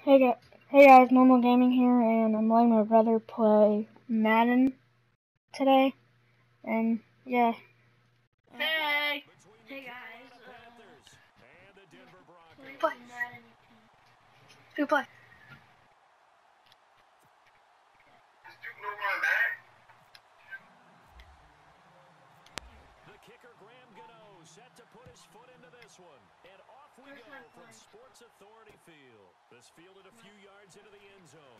Hey guys, Normal Gaming here, and I'm letting my brother play Madden today, and yeah. Hey! Hey guys, Play. Madden. Who play? The kicker Graham Gano set to put his foot into this one. And off we go from Sports Authority Field. This fielded a few yards into the end zone.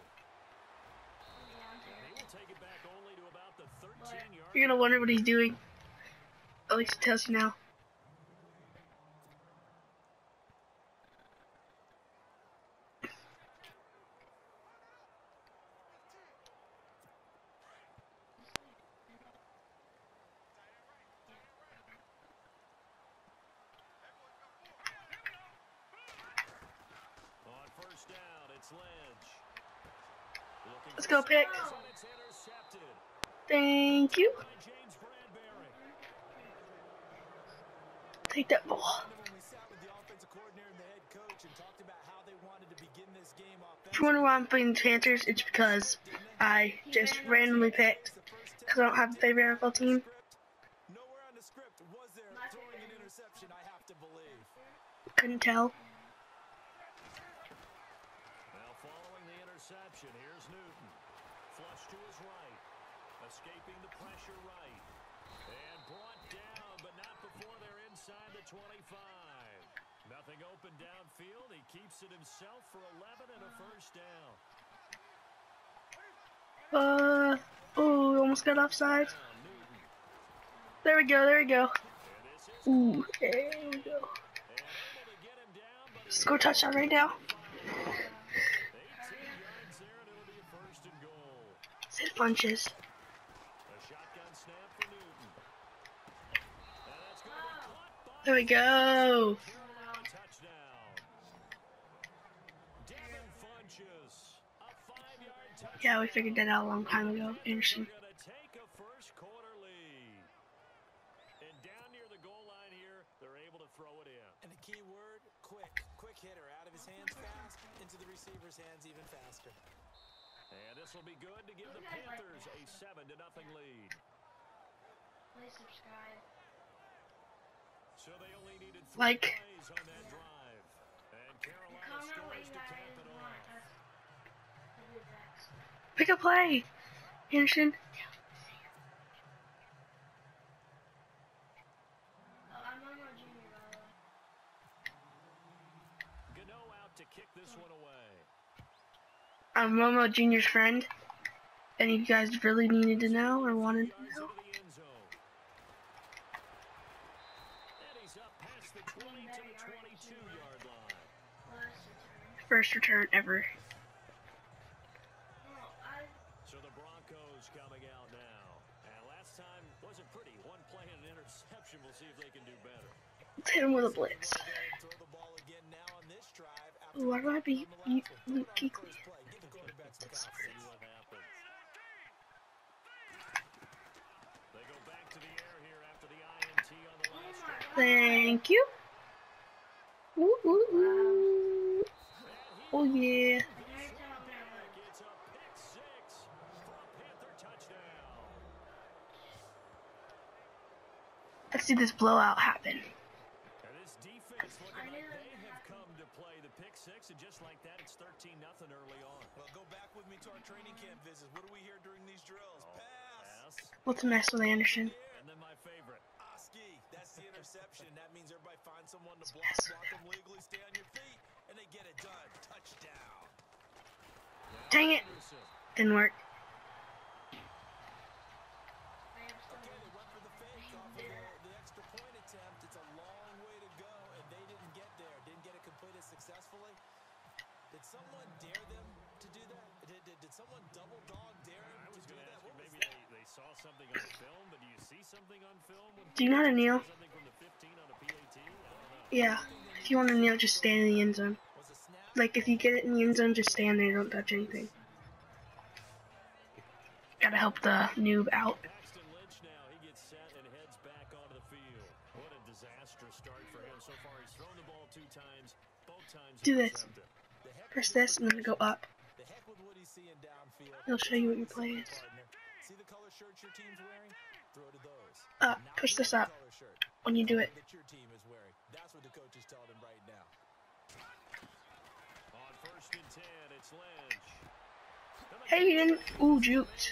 He will take it back only to about the 13-yard. You're gonna wonder what he's doing. At least it tells you now. On first down, it's Ledge. Let's go, pick. It's intercepted Thank you. by James Bradbury. Take that ball. When we sat with the offensive coordinator and the head coach and talked about how they wanted to begin this game If you wonder why I'm playing the Panthers, it's because I just randomly picked. Because I don't have a favorite NFL team. Nowhere on the script was there throwing an interception, I have to believe. Couldn't tell. Now following the interception, here's Newton. Flush to his right. Escaping the pressure right. And brought down, but not before they're inside the 25. Nothing open downfield. He keeps it himself for 11 and a first down. Oh, almost got offside. There we go, there we go. Ooh, there we go. Score touchdown right now. 18 yards there, and it'll be a first and goal. Sit punches. A shotgun snap for Newton. And that's going to be caught by There we go. touchdown. Devin Funchess, a 5-yard touchdown. Yeah, we figured that out a long time ago. Anderson. They're going to take a first quarter lead. And down near the goal line here, they're able to throw it in. And the key word, quick. Quick hitter, out of his hands fast, into the receiver's hands even faster. And this will be good to give the Panthers a 7-0 lead. Please subscribe. So they only needed 3 Like. plays on that drive. And Carolina Comment what scores you to cap guys it want off. us to do next. Pick a play. Anderson. Oh, I'm Momo Jr. by the way. Gano out to kick this one away. I'm Momo Jr.'s friend. Any of you guys really needed to know or wanted to Yards know? into the end zone. And he's up past the 20 to the 22-yard line. Last return. First return ever. Oh, I So the Broncos coming out now. And last time wasn't pretty. One play and an interception. We'll see if they can do better. Let's hit him with a blitz. Throw the ball again now on this drive after Ooh, why do I beat Luke Kuechly? first play. Give the quarterback some See confidence. what happens. They go back to the air here after the INT on the last drive. Thank you. Ooh, ooh, ooh. Oh yeah. every time I'm gonna win. It's a pick six for a Panther touchdown. Let's see this blowout happen. And this defense looking like they have come to play the pick six, and just like that, it's 13-0 early on. Well, go back with me to our training camp visits. What do we hear during these drills? Pass. What's a mess with Anderson? And then my favorite. Oski, that's the interception. That means everybody finds someone to block them legally, stay on your feet, and they get it done. Touchdown. Dang it. Didn't work. I am still Okay, they went for the fake off of the extra point attempt. It's a long way to go, and they didn't get there. Didn't get it completed successfully. Did someone dare them to do that? Did someone double dog dare I him to was do going to that? ask you, What was maybe that? they saw something on film, but do you see something on film? Do you know how to kneel? Something from the 15 on a PAT? I don't know. Yeah. If you want to kneel, just stand in the end zone. Was a snap? Like, if you get it in the end zone, just stand there. Don't touch anything. Gotta help the noob out. Paxton Lynch now, he gets set and heads back onto the field. What a disastrous start for him so far. He's thrown the ball 2 times, both times Do this. intercepted. The heck Press this and then go up. The heck with what he's seeing downfield. It'll show you what your play is. See the color shirts your team's wearing? Throw to those. Up. Push this up when you do it. That your team is wearing. That's what the coach is telling him right now. On 1st and 10, it's Lynch. Hey, you didn't. Ooh, juked.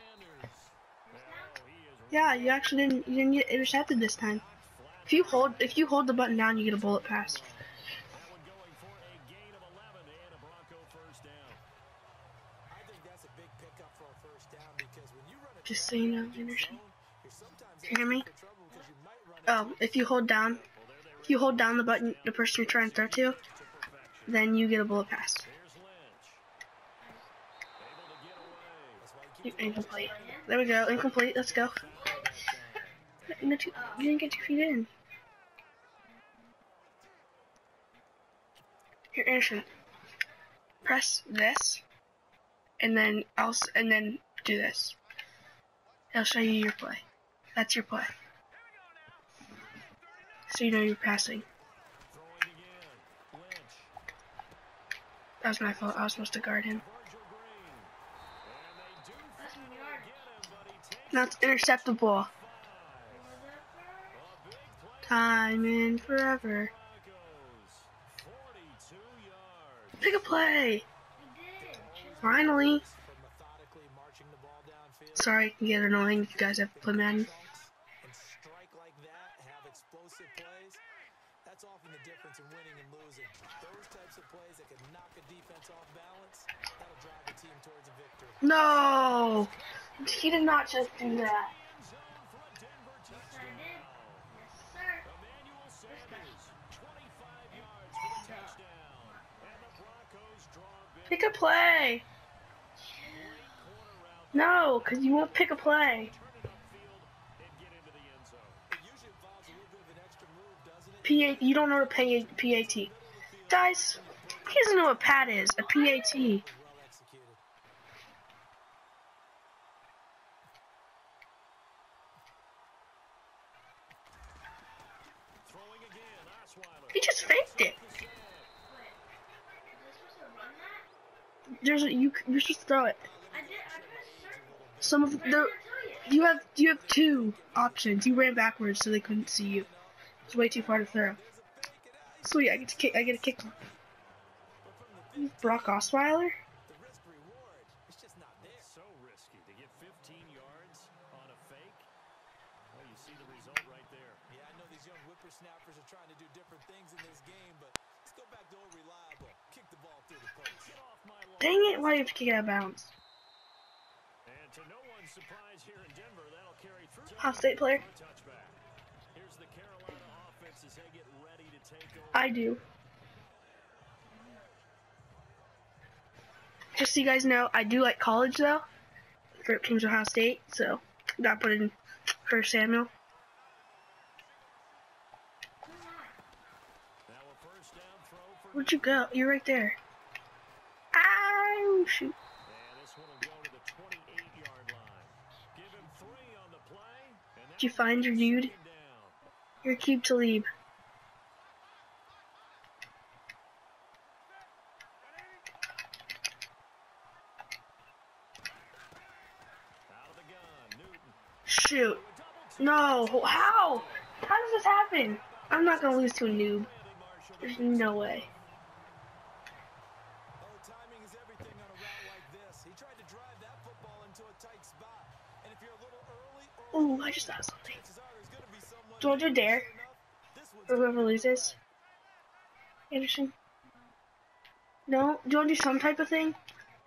Yeah, you actually didn't. You didn't get intercepted this time. If you hold the button down, you get a bullet pass. That one going for a gain of 11 and a Bronco first down. I think that's a big pickup for a first down because when you run a Just so you know, Anderson. you're sometimes You hear me? in trouble because you might run Oh, if you hold down the button, the person you're trying to throw to, then you get a bullet pass. Here's Lynch. Able to get away. Incomplete. There we go. Incomplete. Let's go. You didn't get 2 feet in. Here, Anderson. Press this, and then do this. It'll show you your play. That's your play. So you know you're passing. Throwing again. Lynch. That was my fault. I was supposed to guard him. Virgil Green. And they do That's finally yard. get him, but he takes Now it's interceptable. 5. A big play. Time in forever. Broncos. 42 yards. Pick a play. We did. Finally. from methodically marching the ball downfield. Sorry, it can get annoying if you guys have to play Madden. And strike like that, have explosive plays. That's often the difference in winning and losing. Those types of plays that can knock a defense off balance, that'll drive a team towards a victory. No! He did not just do that. End zone for a Denver Yes, I touchdown. did. Yes, sir. Emmanuel Sanders, 25 yards for the touchdown. And the Broncos draw a big Pick a play. corner route. No, because you won't pick a play. Turn it upfield and get into the end zone. It usually involves a little bit of an extra move, doesn't it? You don't know what a PAT. Guys, he doesn't know what PAT is. A PAT. Well executed. Throwing again, Osweiler. He just faked it. Wait. Was I supposed to run that? You're supposed to throw it. I did. I pressed circle. Some of I didn't the tell you. you have 2 options. You ran backwards so they couldn't see you. It's way too far to throw. Sweet, I get a kick. Brock Osweiler? The risk reward, it's just not there. So risky to get 15 yards on a fake. Well, you see the result right there. Yeah, I know these young whippersnappers are trying to do different things in this game, but let's go back to old reliable. Kick the ball through the post. Get off my line. Dang it, why do you have to kick it out of bounds? And to no one's surprise here in Denver, that'll carry through. Ohio State player? A touchback. Here's the Carolina offense as they get ready to take over. I do. Just so you guys know, I do like college though. For Teams Ohio State, so gotta put in for Samuel. Now a first down throw for Where'd you go? You're right there. Ow, shoot. And this one will go to the 28-yard line. Give him 3 on the play. And Did you find your dude? down. Your Cube Talib. Out of the gun, Newton. Shoot. No, how? How does this happen? I'm not gonna lose to a noob. There's no way. Oh, timing is everything on a route like this. He tried to drive that football into a tight spot. And if you're a little early, Ooh, I just thought of something. chances are there's going to be someone Do you want to do a dare? This one's For whoever loses? Anderson? No? Do you want to do some type of thing?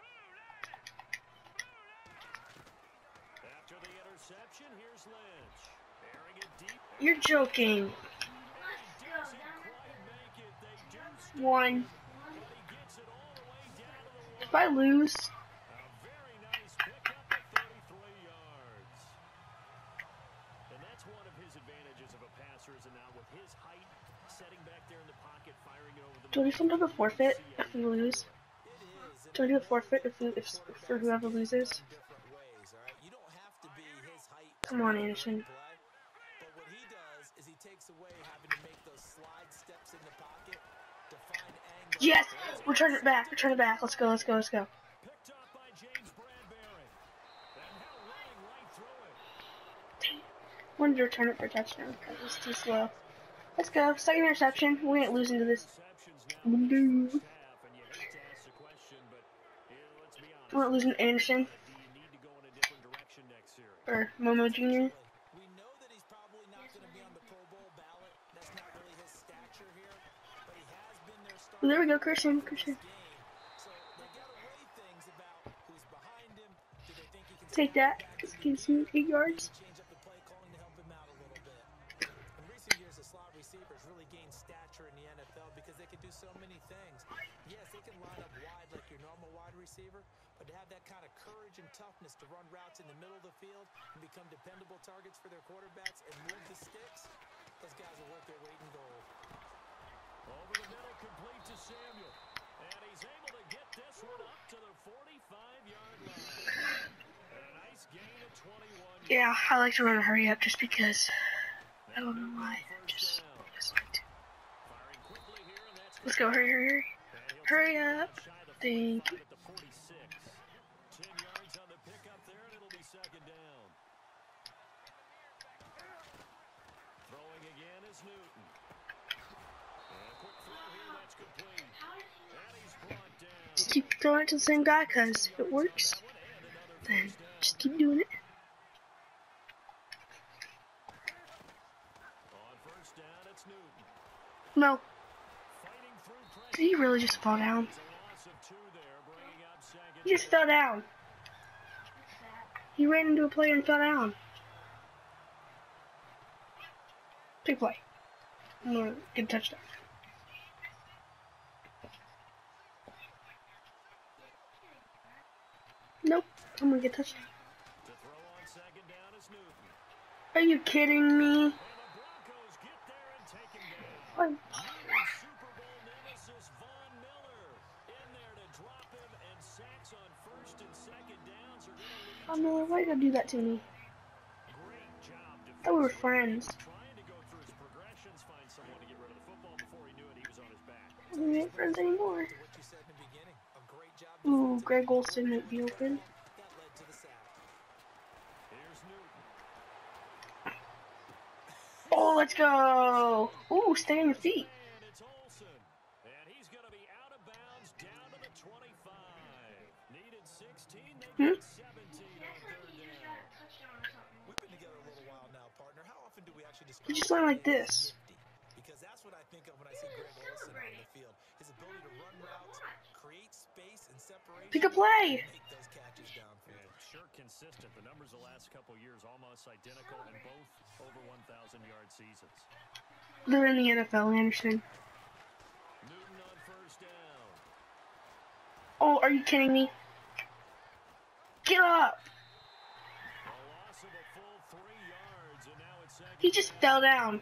After the interception, here's Lynch. Airing it deep. You're joking. Let's go. Down Quite make it. They do. 1. But he gets it all the way down to the If I lose, A very nice pickup at 33 yards. And that's one of his advantages of a passer is now with his height, setting back there in the pocket, firing it over the do I do some type of forfeit if we lose? It is. Do I do a forfeit if for whoever loses? Different ways, all right? You don't have to be his height. Come on, Anderson. Play, but what he does is he takes away having to make those slide steps in the pocket to find angle Yes! Return it back. Return it back. Let's go. Let's go. Let's go. Picked off by James Bradbury. And now running right through it. Wanted to return it for a touchdown because it was too slow. Let's go. Second interception. We ain't losing to this. Interceptions now in the first half, and you hate to ask the question, but let's be honest. We're not losing to Anderson Do you need to go in a different direction next series? or Momo Jr. We know that he's probably not going to be on the Pro Bowl ballot. That's not really his stature here, but he has been their starter. There we go, Christian. Christian. So they got to weigh things about who's behind him. Do they think he can Take that. Excuse me. 8 yards. change up the play calling to help him out a little bit? In recent years, the slot receivers really gained stature in the NFL because they can do so many things. Yes, they can line up wide like your normal wide receiver, but to have that kind of courage and toughness to run routes in the middle of the field and become dependable targets for their quarterbacks and move the sticks, those guys are worth their weight in gold. Over the middle, complete to Samuel. And he's able to get this one up to the 45-yard line. And a nice gain of 21 Yeah, I like to run a hurry up just because. I don't know why. First Just down. like to. Firing quickly here, and that's Let's go. Hurry, hurry, hurry. and he'll Hurry take it up. shy of the Thank 45 you. at the 46. 10 yards on the pickup there, and it'll be second down. Throwing again is Newton. And a quick throw here, that's complete. And he's brought down. Just keep throwing it to the same guy because if it works, That one, and another then first down. just keep doing it. On first down, it's Newton. No. Fighting through pressure. Did he really just fall down? It's a loss of 2 there, bringing up second He just fell down. He ran into a player and fell down. Big play. I'm gonna get a touchdown. Nope. I'm gonna get a touchdown. to throw on second down is Newton. Are you kidding me? And the Broncos get there and take him down. What? Newton's Super Bowl nemesis Von Miller in there to drop him, and sacks on first and second downs are going to lead Oh no, why you gotta do that to me? great job I thought we were defensively. friends. Trying to go through his progressions, find someone to get rid of the football before he knew it, he was on his back. We ain't friends anymore. To what you said in the beginning, a great job. Ooh, Greg Olson might be open. That led to the sack. Here's Newton. Oh, let's go! Ooh, stay on your feet. And it's Olsen. And he's going to be out of bounds down to the 25. Needed 16, they get 17 on third down. We've been together a little while now, partner. How often do we actually describe You just learn like him as this. nifty? Because that's what I think of when I see Greg Olsen on the field. His ability to run routes, create space and separation. Pick a play. and make those catches downfield. And sure consistent. The numbers the last couple years almost identical in both over 1,000-yard seasons. They're in the NFL, Anderson. Newton on first down. Oh, are you kidding me? Get up! A loss of a full 3 yards, and now it's second. He just fell down.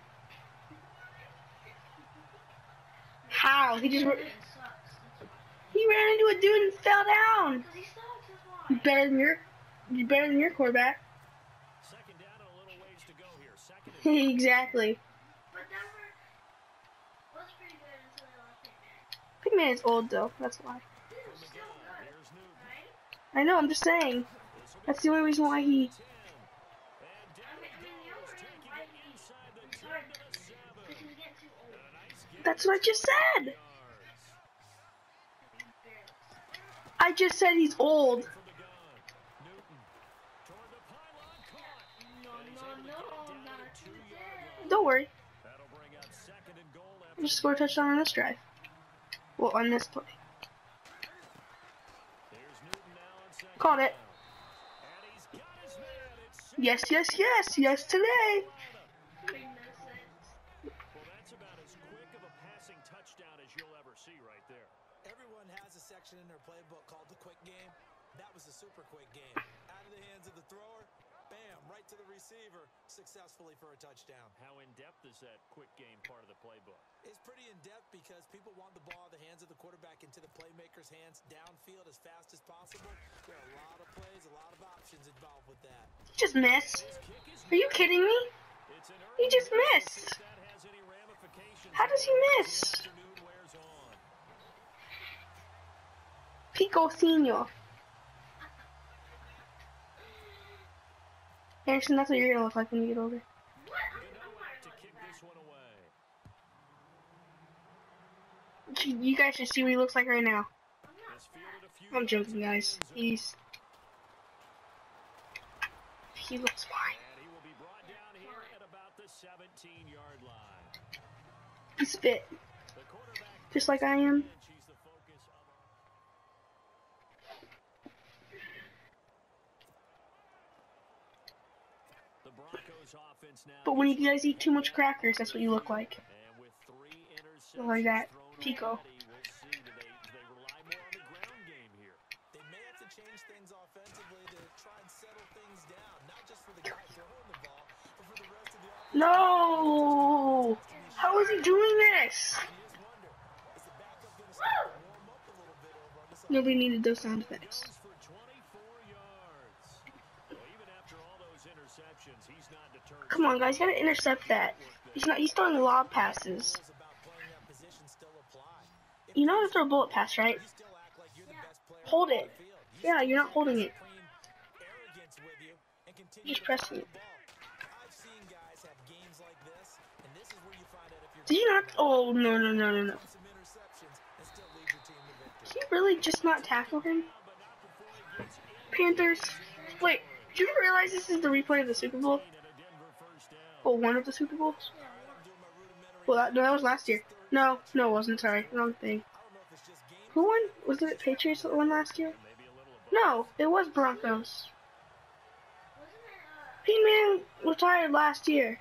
How? He ran into a dude and fell down. You better than your quarterback. Second down and a little ways to go here. Second and Exactly. But Denver was pretty good until they lost Pittman. Pickman is old though. That's why. He was still good, here's Newton. right? I know. I'm just saying. That's the only reason why he. 10. And I mean, the other reason why he inside the 10 started to the 7. because he was getting too old. A nice gain That's what I just said. yards. I just said he's old. From the gun. Newton toward the pylon, caught. No, And he's no, able to no, get it down not to the 2-yard today. line. Don't worry. That'll bring up second and goal after We'll just score a touchdown on this drive. Well, on this play. Here's Newton now on second Caught it. down. And he's got his man. It's Yes, yes, yes, yes today. Made no sense. Well, that's about as quick of a passing touchdown as you'll ever see right there. Everyone has a section in their playbook called the quick game. That was a super quick game. Out of the hands of the thrower, bam, right to the receiver, successfully for a touchdown. How in-depth is that quick game part of the playbook? It's pretty in-depth because people want the ball out of the hands of the quarterback into the playmaker's hands downfield as fast as possible. There are a lot of plays, a lot of options involved with that. He just missed. His kick is Are you kidding me? It's an He early just miss. missed. If that has any ramifications How does he miss? afternoon wears on. Pico Senior. Anderson, that's what you're gonna look like when you get older. What? I'm not To going kick to that. this one away. You guys should see what he looks like right now. I'm not Has fielded a few I'm yards joking, in the guys. end zone. He looks fine. And he will be brought down here at about the 17-yard line. He's fit, The quarterback just like I am. She's the focus of the Broncos offense now. But when you guys eat too much crackers, that's what you look like. And with 3 Like that. interceptions thrown Pico. already, we'll see. Do they rely more on the ground game here? They may have to change things offensively to try and settle things down, not just for the guy throwing the ball, but for the rest of the offense. No! How is he doing this? You just wonder, is the backup going to start to warm up a little bit over on this Nobody needed those sound effects. Goes for 24 yards. Well, even after all those interceptions, he's not deterred. Come on, guys, you gotta intercept that. He's throwing lob passes. rules about playing that position still apply. If You know how to throw a bullet pass, right? you still act like you're the best player Hold on it. the field. Yeah, you're not holding it. Supreme arrogance with you and continue Just to pressing follow it. the ball. I've seen guys have games like this, and this is where you find out if you're Did you not? Oh, no, no, no, no, no. some interceptions and still lead your team to victory. Did you really just not tackle him? Panthers. Wait, did you realize this is the replay of the Super Bowl? Well, one of the Super Bowls? Well, that was last year. No, it wasn't. Sorry, wrong thing. Who won? Was it Patriots that won last year? No, it was Broncos. P-Man retired last year.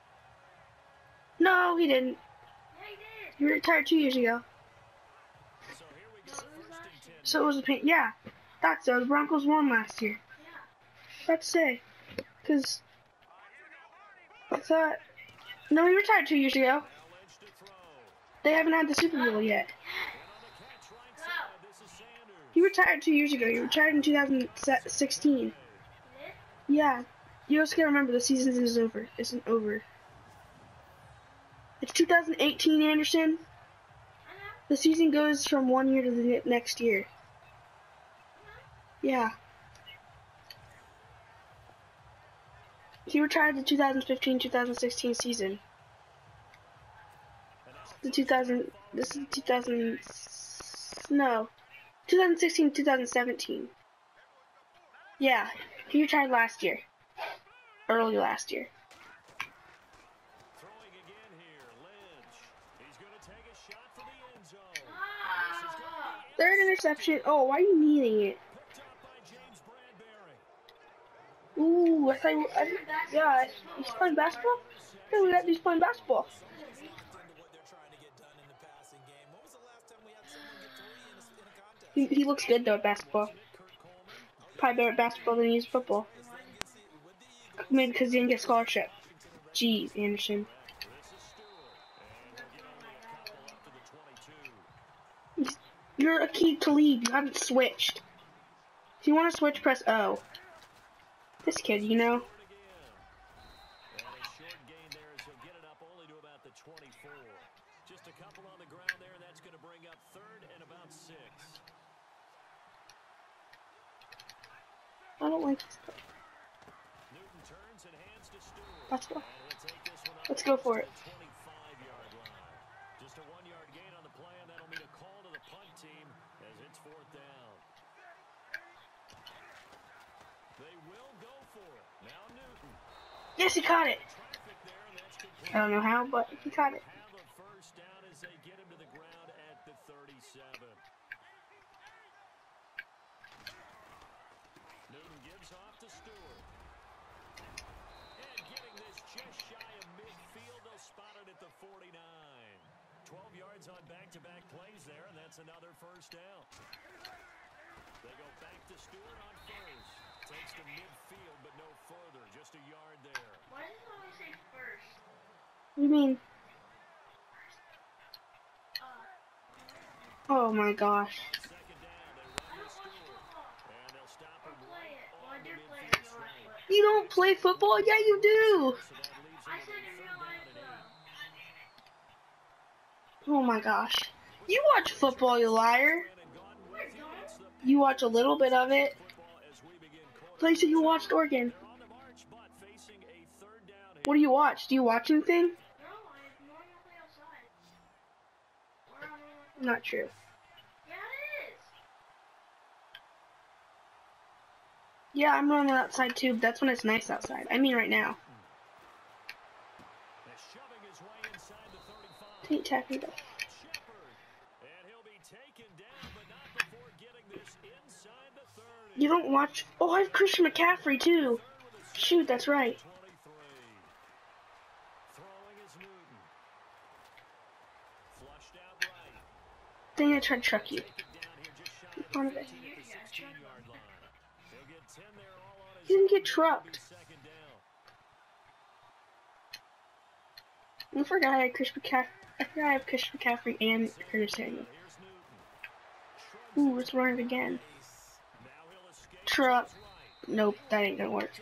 No, he didn't. Yeah, he did. He retired 2 years ago. So it was yeah. That's so the Broncos won last year. Let's say, because I thought no, he retired 2 years ago. They haven't had the Super Bowl yet. He retired 2 years ago. He retired in 2016. Yeah, you also gotta remember the season isn't over. Isn't over. It's 2018, Anderson. The season goes from 1 year to the next year. Yeah. He retired the 2015-2016 season. This is 2016-2017. Yeah, he retired last year. Early last year. Throwing again here, Lynch. He's going to take a shot for the end zone. Third interception. Oh, why are you kneeling it? Picked up by James Bradbury. Ooh, yeah, he's playing basketball? Yeah, he's playing basketball. Into what they're trying to get done in the passing game. When was the last time we had someone get 3 in a contest? He looks good though at basketball. Probably better at basketball than he is football. Maybe because he didn't get a scholarship. Jeez, Anderson. You're a key to lead. You haven't switched. If you want to switch, press O. This kid, you know. And a short gain there as he'll get it up only to about the 24. Just a couple on the ground there, and that's going to bring up 3rd and about 6. I don't like this stuff. Newton turns and hands to Stewart. Basketball. And he'll take this one up Let's go for it. to the 25-yard line. Just a 1-yard gain on the play, and that'll mean a call to the punt team as it's 4th down. They will go for it. Now Newton. Yes, he caught it. Traffic there, and that's complete. I don't know how, but he caught it. Have a first down as they get him to the ground at the 37. Newton gives off to Stewart. And getting this just shy of midfield, they'll spot it at the 49. 12 yards on back-to-back plays there, and that's another first down. They go back to Stewart on first. Takes to midfield, but no further. Just a yard there. Why does it always say first? What do you mean? Uh, Oh my gosh. Second down, they I run to don't watch Stewart. football. And they'll stop Or him play right it. Well, I on the did play it midfield in real life, stripe. but You don't play football? Yeah, you do. So that leaves I him said with a in third real down life, and 8. Oh my gosh. You watch football, you liar. And gone I with him. don't. It's You watch a little bit of it. Like, so you watched Oregon. What do you watch? Do you watch anything? No, I normally play outside. Or I normally play. Not true. Yeah, it is. Yeah, I'm running outside too. But that's when it's nice outside. I mean, right now. Ain't tapping though. You don't watch. Oh, I have Christian McCaffrey too. Shoot, that's right. Dang, I tried to truck you. On it. He didn't get trucked. I forgot I had Christian McCaffrey. I forgot I have Christian McCaffrey and Curtis Samuel. Ooh, let's run it again. Truck. Nope, that ain't gonna work.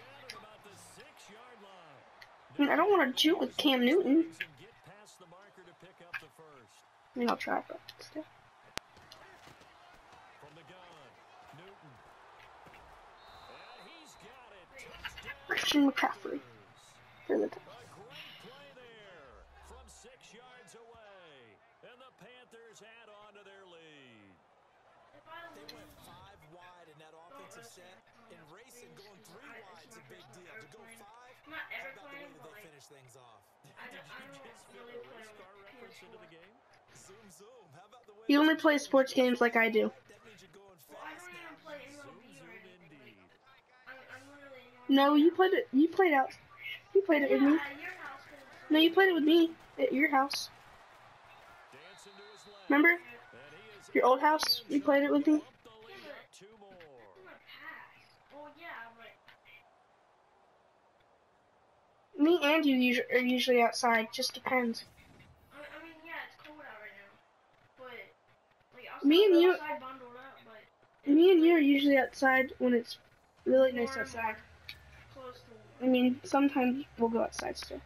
I mean, I don't want to shoot with Cam Newton. I mean, I'll try, but still. Christian McCaffrey for the touch. They went 5 wide in that offensive set. In racing, going 3 wide is a big deal. To go 5, I'm not how ever about the way playing, that but they like, finish things off? I don't really play with PS4. Zoom, zoom. How about the way You only play sports games like I do. that means you're going Well, I fast don't even now. play MLB or anything. Like, I'm literally No, you played it. You played out. You played it with me. at your house. 'Cause it's No, you played it with me at your house. Remember? Your old house? You played it with me? yeah, but it's in my past. Well, yeah, but Me and you are usually outside. Just depends. I mean, yeah, it's cold out right now. But like, I'll Me still and go you- outside bundled up. But Me and you are usually outside when it's really nice warm, outside. close to I mean, sometimes we'll go outside still.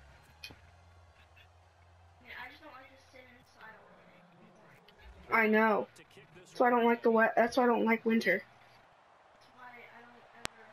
Yeah, I just don't like to sit inside all day. I know. That's why I don't like the wet. That's why I don't like winter. That's why I don't ever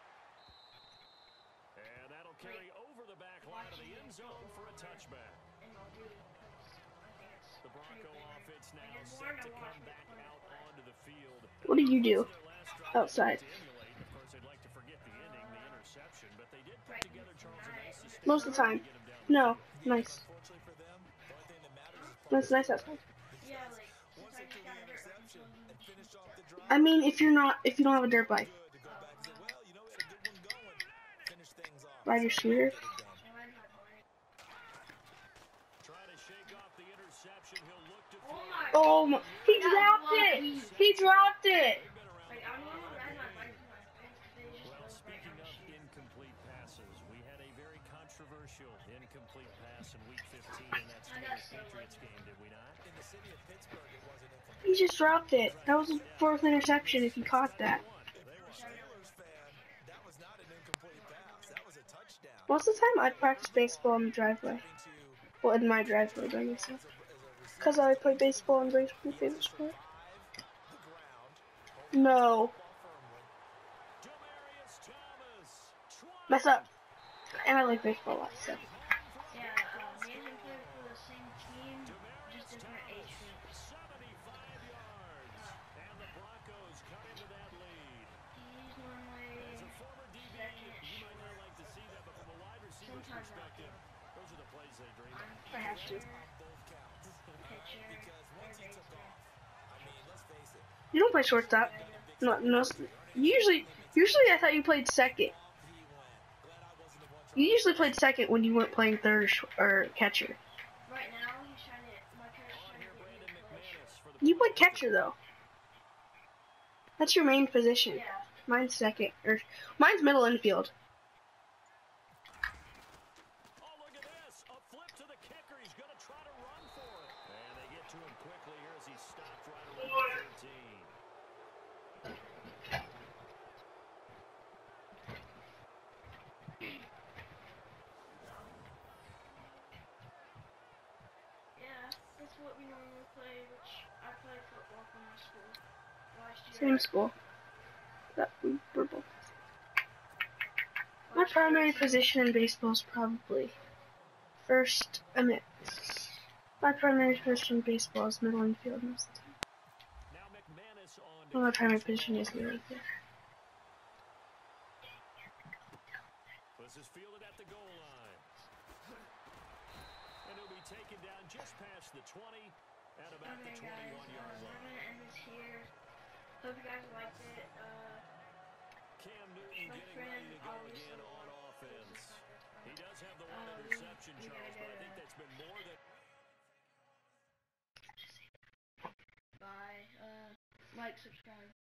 And that'll carry over the back line of the end zone for a touchback. MLB because I think it's The Bronco offense now Like, it's set boring to to watch come me back play, out but- onto the field. What do you do Their last drive outside? to emulate. Of course, they'd like to forget the inning, the interception, but they did put Right. together Charles a nice sustain Most of the time. to get him down the No, field. nice. Unfortunately for them, the only thing that matters is That's nice outside. yeah, like since once I they just threw got the hurt, I interception can and finish off the drive. I mean, if you don't have a dirt bike, Good to go back and say, well, you know, we had a good one going. Finish things off. ride your scooter. Get it done. ride my bike. Trying to shake off the interception. He'll look to Oh throw. my! Oh my! He dropped it. He dropped it. Like I normally ride my bike with my friends because they just Well, live right speaking down the of street. incomplete passes, we had a very controversial incomplete pass in Week 15 in that Steelers Patriots game, did we not? In the city of Pittsburgh, it wasn't incomplete. He just dropped it. That was the fourth interception. If he caught that. Steelers fan, that was not an incomplete pass. That was a touchdown. Most of the time, I practice baseball in the driveway. Having to Well, in my driveway by myself. as a receiver, Cause I play baseball and baseball my favorite sport. survive the ground, No, ball firmly. Demarius Thomas. mess up. And I like baseball a lot. So Yeah, me and him played for the same team, just different age groups. 75 yards. And the Broncos cut into that lead. He's normally As a former DB, second you might not like to see that, but from a wide receiver's Sometimes I perspective, those are the plays they dream of. I have to. Both counts. pitcher, Because once he third took baseman. off, I mean, let's face it, you don't play shortstop. No, no. Usually I thought you played second. he went. Glad I wasn't the one You usually played second when you weren't playing third or catcher. Right now, he's trying to. My parents trying to Here, get me Brandon to play. McManus for the You play catcher though. That's your main position. Yeah. Mine's second, or mine's middle infield. Oh, look at this. A flip to the kicker. He's going to try to run for it. And they get to him quickly here as he stopped right around the 13. Yeah, that's what we normally play, which I play football for my school. Well, I Same school. That we're both. My primary position in baseball is probably first. My primary position in baseball is middle infield most of the time. Now McManus on Well, my primary position is middle infield. This is fielded at the goal line. And he'll be taken down just past the 20 at about the 21-yard I'm line. gonna end this here. Hope you guys liked it. Cam Newton My getting friend ready to go obviously again on liked offense. this. He does have the one interception, we Charles, gotta but I go think that's been more than... Bye. Like, subscribe.